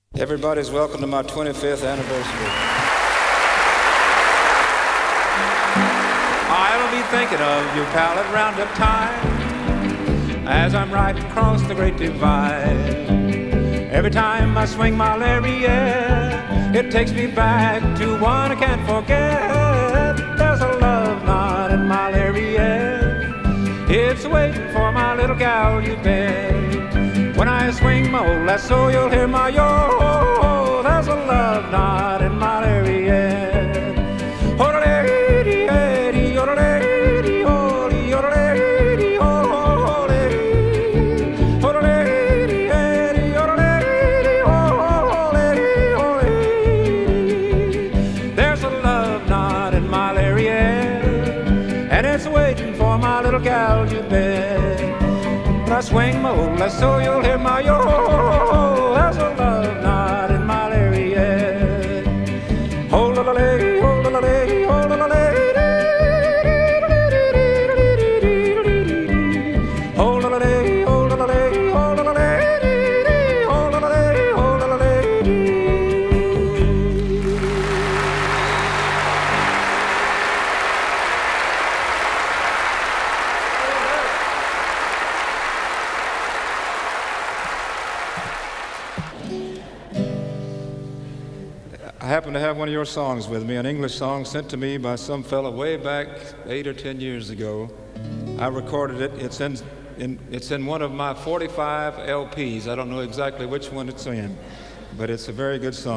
Everybody's welcome to my 25th anniversary. I'll be thinking of your pallet roundup time as I'm riding across the great divide. Every time I swing my Lariat, it takes me back to one I can't forget. There's a love knot in my Lariat, it's waiting for my little gal, you bet. When I swing my old lasso, you'll hear my yo. There's a love knot in my Lariat. Ho-da-lady, yo-da-lady, ho-ly, yo-da-lady, ho-ly. Ho-da-lady, yo-da-lady, ho-ly, ho-ly. There's a love knot in my Lariat, and it's waiting for my little gal, you bet. When I swing my old lasso, you'll hear my yo. There's a love knot in my Lariat. Ho-la-la-lay, ho-la-la-lay, ho-la-la-lay. Ho-la-la-lay, ho-la-la-lay, ho-la-la-lay, ho-la-la-lay, ho-la-la-lay. I happen to have one of your songs with me, an English song sent to me by some fella way back 8 or 10 years ago. I recorded it. It's in one of my 45 LPs. I don't know exactly which one it's in, but it's a very good song.